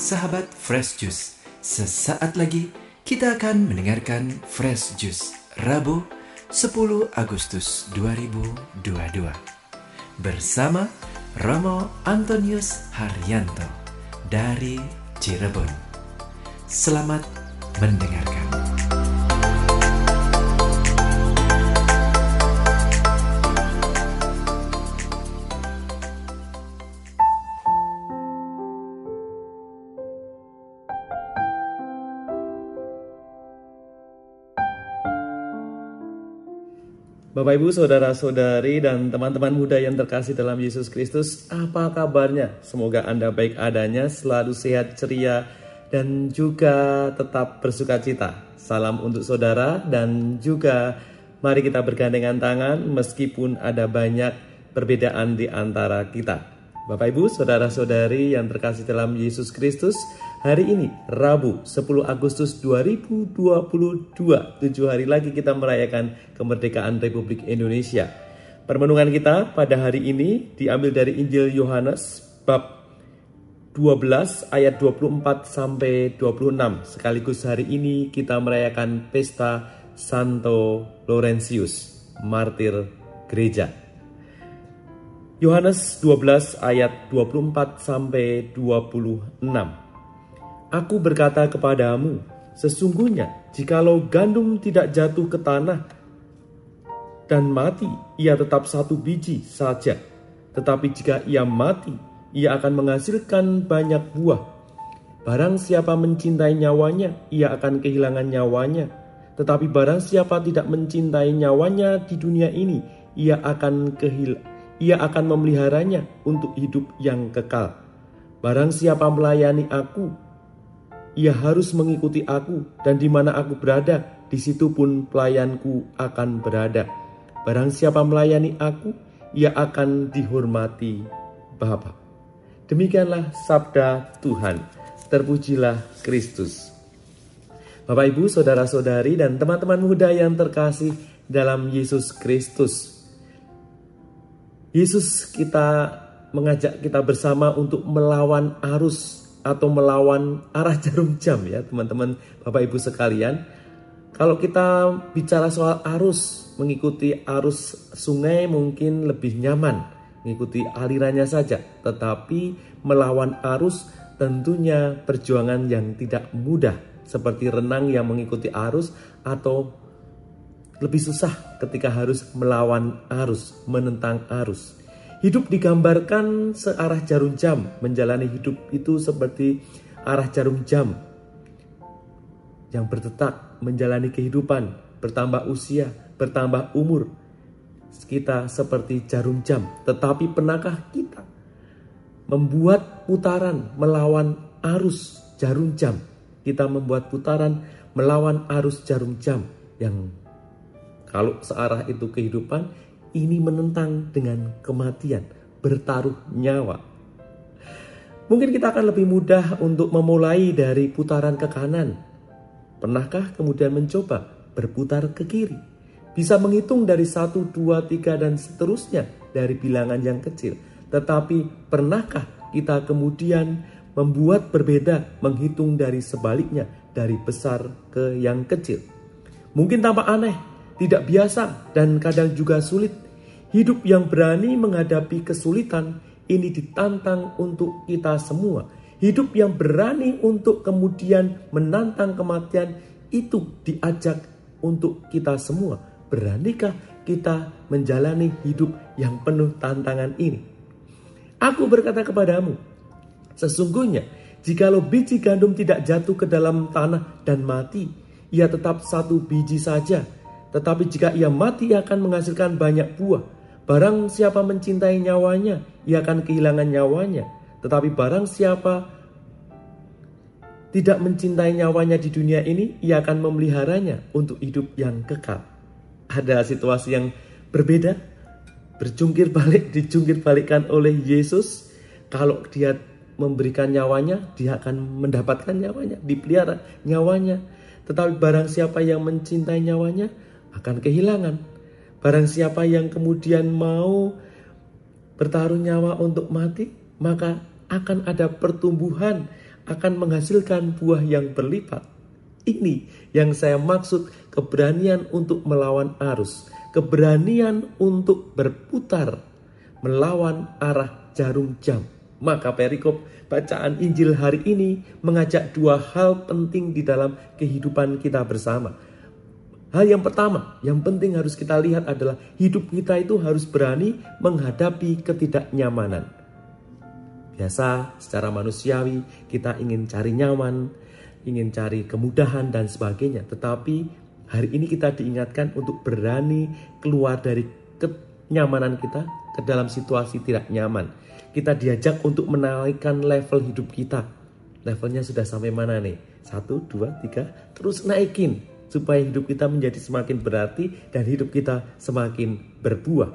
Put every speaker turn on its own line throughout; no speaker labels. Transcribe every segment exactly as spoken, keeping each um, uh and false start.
sahabat Fresh Juice. Sesaat lagi kita akan mendengarkan Fresh Juice Rabu sepuluh Agustus dua ribu dua puluh dua bersama Romo Antonius Haryanto dari Cirebon. Selamat mendengarkan.
Bapak Ibu, saudara-saudari, dan teman-teman muda yang terkasih dalam Yesus Kristus, apa kabarnya? Semoga Anda baik adanya, selalu sehat, ceria, dan juga tetap bersuka cita. Salam untuk saudara, dan juga mari kita bergandengan tangan meskipun ada banyak perbedaan di antara kita. Bapak Ibu, saudara-saudari yang terkasih dalam Yesus Kristus, hari ini Rabu sepuluh Agustus dua ribu dua puluh dua, tujuh hari lagi kita merayakan kemerdekaan Republik Indonesia. Permenungan kita pada hari ini diambil dari Injil Yohanes bab dua belas ayat dua puluh empat sampai dua puluh enam. Sekaligus hari ini kita merayakan pesta Santo Laurentius, martir gereja. Yohanes dua belas ayat dua puluh empat sampai dua puluh enam. Aku berkata kepadamu, sesungguhnya jikalau gandum tidak jatuh ke tanah dan mati, ia tetap satu biji saja. Tetapi jika ia mati, ia akan menghasilkan banyak buah. Barang siapa mencintai nyawanya, ia akan kehilangan nyawanya. Tetapi barang siapa tidak mencintai nyawanya di dunia ini, ia akan kehilangan Ia akan memeliharanya untuk hidup yang kekal. Barang siapa melayani aku, ia harus mengikuti aku, dan di mana aku berada, di situ pun pelayanku akan berada. Barang siapa melayani aku, ia akan dihormati Bapa. Demikianlah sabda Tuhan. Terpujilah Kristus. Bapak Ibu, saudara-saudari, dan teman-teman muda yang terkasih dalam Yesus Kristus. Yesus kita mengajak kita bersama untuk melawan arus atau melawan arah jarum jam, ya teman-teman Bapak Ibu sekalian. Kalau kita bicara soal arus, mengikuti arus sungai mungkin lebih nyaman, mengikuti alirannya saja. Tetapi melawan arus tentunya perjuangan yang tidak mudah, seperti renang yang mengikuti arus, atau lebih susah ketika harus melawan arus, menentang arus. Hidup digambarkan searah jarum jam. Menjalani hidup itu seperti arah jarum jam yang berdetak menjalani kehidupan, bertambah usia, bertambah umur. Kita seperti jarum jam. Tetapi pernahkah kita membuat putaran melawan arus jarum jam? Kita membuat putaran melawan arus jarum jam yang kalau searah itu kehidupan, ini menentang dengan kematian, bertaruh nyawa. Mungkin kita akan lebih mudah untuk memulai dari putaran ke kanan. Pernahkah kemudian mencoba berputar ke kiri? Bisa menghitung dari satu, dua, tiga, dan seterusnya dari bilangan yang kecil. Tetapi pernahkah kita kemudian membuat berbeda, menghitung dari sebaliknya, dari besar ke yang kecil? Mungkin tampak aneh, tidak biasa, dan kadang juga sulit. Hidup yang berani menghadapi kesulitan ini ditantang untuk kita semua. Hidup yang berani untuk kemudian menantang kematian itu diajak untuk kita semua. Beranikah kita menjalani hidup yang penuh tantangan ini? Aku berkata kepadamu, sesungguhnya jikalau biji gandum tidak jatuh ke dalam tanah dan mati, ia tetap satu biji saja. Tetapi jika ia mati, ia akan menghasilkan banyak buah. Barang siapa mencintai nyawanya, ia akan kehilangan nyawanya. Tetapi barang siapa tidak mencintai nyawanya di dunia ini, ia akan memeliharanya untuk hidup yang kekal. Ada situasi yang berbeda, berjungkir balik, dijungkir balikkan oleh Yesus. Kalau dia memberikan nyawanya, dia akan mendapatkan nyawanya, dipelihara nyawanya. Tetapi barang siapa yang mencintai nyawanya, akan kehilangan. Barang siapa yang kemudian mau bertaruh nyawa untuk mati, maka akan ada pertumbuhan, akan menghasilkan buah yang berlipat. Ini yang saya maksud keberanian untuk melawan arus, keberanian untuk berputar melawan arah jarum jam. Maka perikop bacaan Injil hari ini mengajak dua hal penting di dalam kehidupan kita bersama. Hal yang pertama, yang penting harus kita lihat adalah hidup kita itu harus berani menghadapi ketidaknyamanan. Biasa secara manusiawi kita ingin cari nyaman, ingin cari kemudahan dan sebagainya. Tetapi hari ini kita diingatkan untuk berani keluar dari kenyamanan kita ke dalam situasi tidak nyaman. Kita diajak untuk menaikkan level hidup kita. Levelnya sudah sampai mana nih? Satu, dua, tiga, terus naikin. Supaya hidup kita menjadi semakin berarti dan hidup kita semakin berbuah.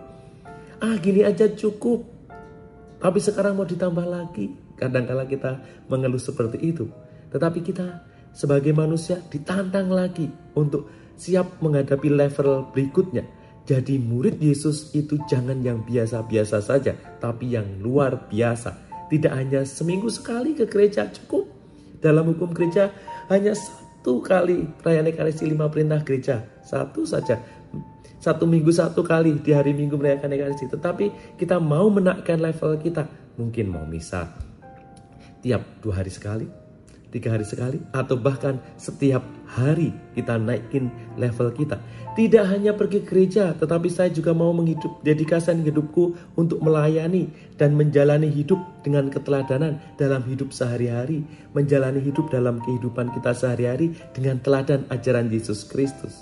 Ah, gini aja cukup. Tapi sekarang mau ditambah lagi. Kadang-kala kita mengeluh seperti itu. Tetapi kita sebagai manusia ditantang lagi untuk siap menghadapi level berikutnya. Jadi murid Yesus itu jangan yang biasa-biasa saja, tapi yang luar biasa. Tidak hanya seminggu sekali ke gereja cukup. Dalam hukum gereja hanya satu kali perayaan Ekaristi lima perintah gereja. Satu saja. Satu minggu satu kali di hari Minggu merayakan Ekaristi. Tetapi kita mau menaikkan level kita. Mungkin mau misa tiap dua hari sekali, tiga hari sekali, atau bahkan setiap hari kita naikin level kita. Tidak hanya pergi ke gereja, tetapi saya juga mau menghidup, dedikasikan hidupku untuk melayani dan menjalani hidup dengan keteladanan dalam hidup sehari-hari. Menjalani hidup dalam kehidupan kita sehari-hari dengan teladan ajaran Yesus Kristus.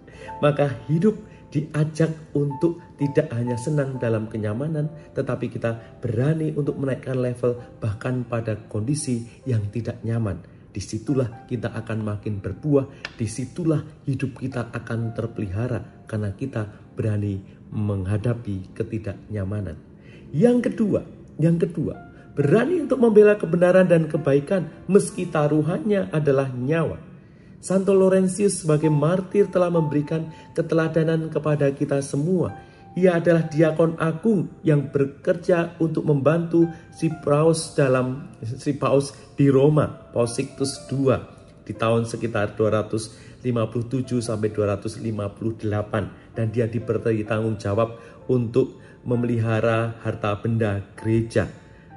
Maka hidup diajak untuk tidak hanya senang dalam kenyamanan, tetapi kita berani untuk menaikkan level bahkan pada kondisi yang tidak nyaman. Disitulah kita akan makin berbuah, disitulah hidup kita akan terpelihara karena kita berani menghadapi ketidaknyamanan. Yang kedua, yang kedua, berani untuk membela kebenaran dan kebaikan meski taruhannya adalah nyawa. Santo Laurentius sebagai martir telah memberikan keteladanan kepada kita semua. Ia adalah diakon agung yang bekerja untuk membantu si Paus dalam si Paus di Roma, Paus Sixtus kedua di tahun sekitar dua ratus lima puluh tujuh sampai dua ratus lima puluh delapan, dan dia diberi tanggung jawab untuk memelihara harta benda gereja.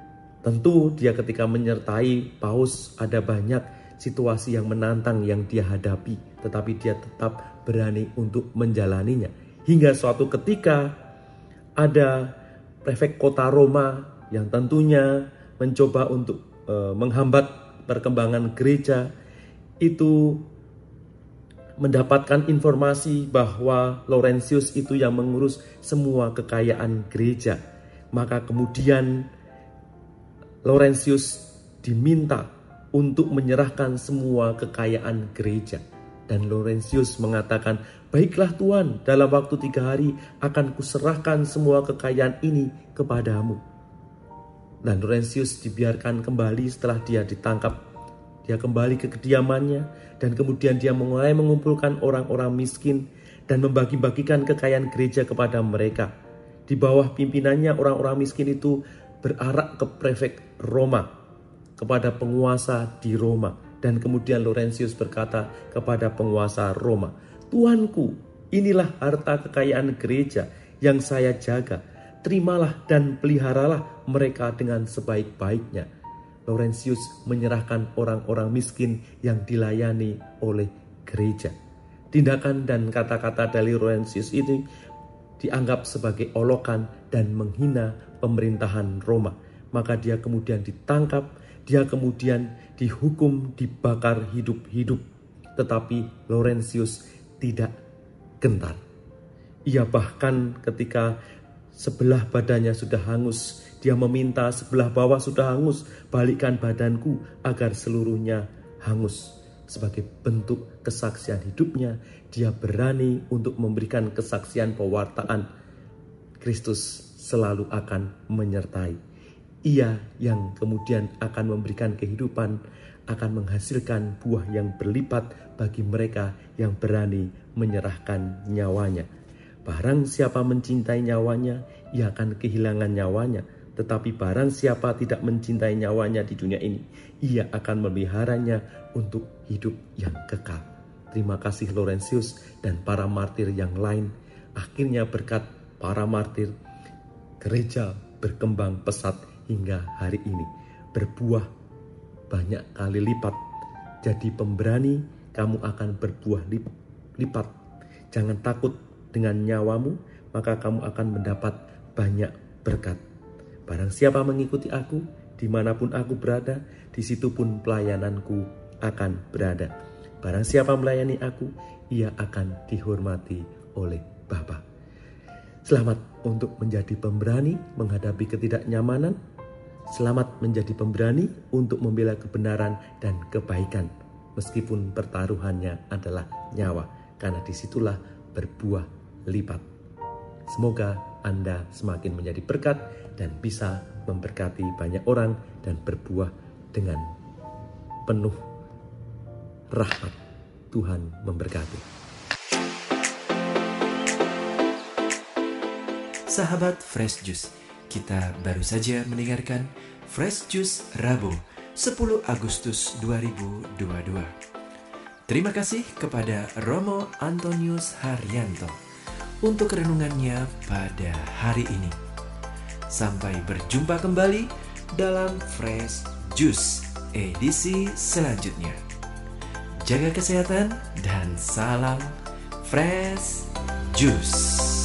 Tentu dia ketika menyertai Paus ada banyak situasi yang menantang yang dia hadapi, tetapi dia tetap berani untuk menjalaninya. Hingga suatu ketika ada prefek kota Roma yang tentunya mencoba untuk e, menghambat perkembangan gereja, itu mendapatkan informasi bahwa Laurentius itu yang mengurus semua kekayaan gereja. Maka kemudian Laurentius diminta untuk menyerahkan semua kekayaan gereja. Dan Laurentius mengatakan, baiklah Tuhan, dalam waktu tiga hari akan kuserahkan semua kekayaan ini kepadamu. Dan Laurentius dibiarkan kembali setelah dia ditangkap. Dia kembali ke kediamannya dan kemudian dia mulai mengumpulkan orang-orang miskin dan membagi-bagikan kekayaan gereja kepada mereka. Di bawah pimpinannya orang-orang miskin itu berarak ke prefek Roma, kepada penguasa di Roma. Dan kemudian Laurentius berkata kepada penguasa Roma, Tuanku, inilah harta kekayaan gereja yang saya jaga. Terimalah dan peliharalah mereka dengan sebaik-baiknya. Laurentius menyerahkan orang-orang miskin yang dilayani oleh gereja. Tindakan dan kata-kata dari Laurentius ini dianggap sebagai olokan dan menghina pemerintahan Roma. Maka dia kemudian ditangkap, dia kemudian dihukum, dibakar hidup-hidup. Tetapi Laurentius tidak gentar. Ia bahkan ketika sebelah badannya sudah hangus, dia meminta sebelah bawah sudah hangus, balikkan badanku agar seluruhnya hangus. Sebagai bentuk kesaksian hidupnya, dia berani untuk memberikan kesaksian pewartaan. Kristus selalu akan menyertai. Ia yang kemudian akan memberikan kehidupan, akan menghasilkan buah yang berlipat bagi mereka yang berani menyerahkan nyawanya. Barang siapa mencintai nyawanya, ia akan kehilangan nyawanya. Tetapi barang siapa tidak mencintai nyawanya di dunia ini, ia akan memeliharanya untuk hidup yang kekal. Terima kasih Laurentius dan para martir yang lain. Akhirnya berkat para martir, gereja berkembang pesat hingga hari ini. Berbuah banyak kali lipat. Jadi pemberani, kamu akan berbuah lipat. Jangan takut dengan nyawamu, maka kamu akan mendapat banyak berkat. Barang siapa mengikuti aku, dimanapun aku berada, di situ pun pelayananku akan berada. Barang siapa melayani aku, ia akan dihormati oleh Bapa. Selamat untuk menjadi pemberani menghadapi ketidaknyamanan. Selamat menjadi pemberani untuk membela kebenaran dan kebaikan. Meskipun pertaruhannya adalah nyawa, karena disitulah berbuah lipat. Semoga Anda semakin menjadi berkat dan bisa memberkati banyak orang dan berbuah dengan penuh rahmat. Tuhan memberkati.
Sahabat Fresh Juice, kita baru saja mendengarkan Fresh Juice Rabu sepuluh Agustus dua ribu dua puluh dua. Terima kasih kepada Romo Antonius Haryanto untuk renungannya pada hari ini. Sampai berjumpa kembali dalam Fresh Juice edisi selanjutnya. Jaga kesehatan dan salam Fresh Juice.